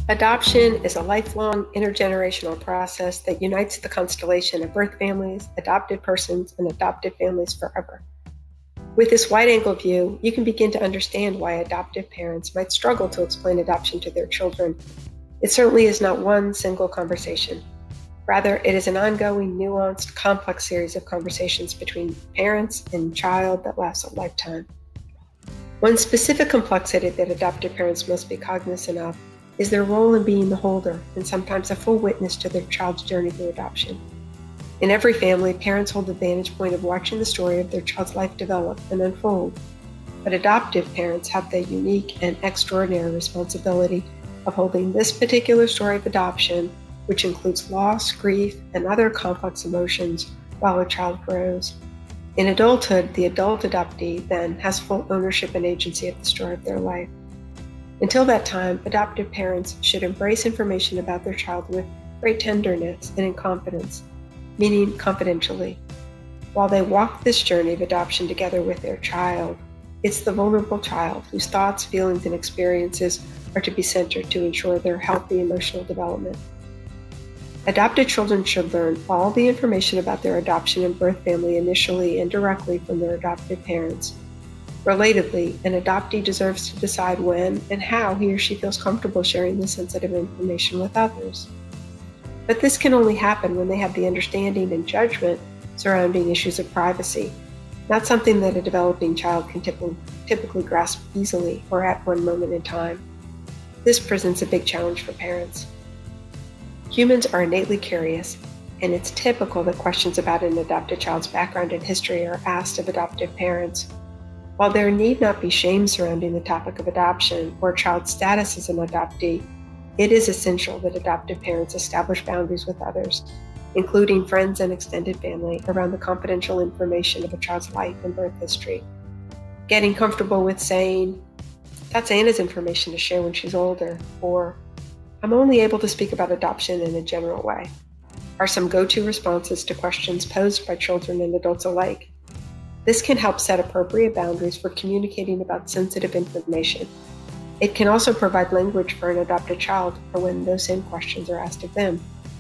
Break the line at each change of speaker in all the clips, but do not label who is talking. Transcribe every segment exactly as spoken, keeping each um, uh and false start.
Adoption is a lifelong intergenerational process that unites the constellation of birth families, adopted persons, and adopted families forever. With this wide-angle view, you can begin to understand why adoptive parents might struggle to explain adoption to their children. It certainly is not one single conversation. Rather, it is an ongoing, nuanced, complex series of conversations between parents and child that lasts a lifetime. One specific complexity that adoptive parents must be cognizant of is their role in being the holder and sometimes a full witness to their child's journey through adoption. In every family, parents hold the vantage point of watching the story of their child's life develop and unfold. But adoptive parents have the unique and extraordinary responsibility of holding this particular story of adoption, which includes loss, grief, and other complex emotions while a child grows. In adulthood, the adult adoptee then has full ownership and agency of the story of their life. Until that time, adoptive parents should embrace information about their child with great tenderness and in confidence, meaning confidentially. While they walk this journey of adoption together with their child, it's the vulnerable child whose thoughts, feelings, and experiences are to be centered to ensure their healthy emotional development. Adopted children should learn all the information about their adoption and birth family initially and directly from their adoptive parents. Relatedly, an adoptee deserves to decide when and how he or she feels comfortable sharing this sensitive information with others. But this can only happen when they have the understanding and judgment surrounding issues of privacy, not something that a developing child can typically grasp easily or at one moment in time. This presents a big challenge for parents. Humans are innately curious, and it's typical that questions about an adopted child's background and history are asked of adoptive parents. While there need not be shame surrounding the topic of adoption or a child's status as an adoptee, it is essential that adoptive parents establish boundaries with others, including friends and extended family, around the confidential information of a child's life and birth history. Getting comfortable with saying, "That's Anna's information to share when she's older," or "I'm only able to speak about adoption in a general way," are some go-to responses to questions posed by children and adults alike. This can help set appropriate boundaries for communicating about sensitive information. It can also provide language for an adopted child for when those same questions are asked of them.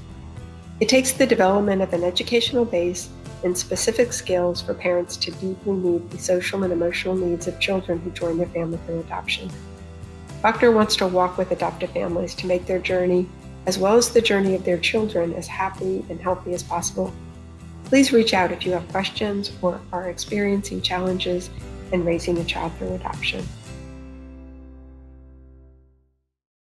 It takes the development of an educational base and specific skills for parents to deeply meet the social and emotional needs of children who join their family through adoption. Buckner wants to walk with adoptive families to make their journey, as well as the journey of their children, as happy and healthy as possible. Please reach out if you have questions or are experiencing challenges in raising a child through adoption.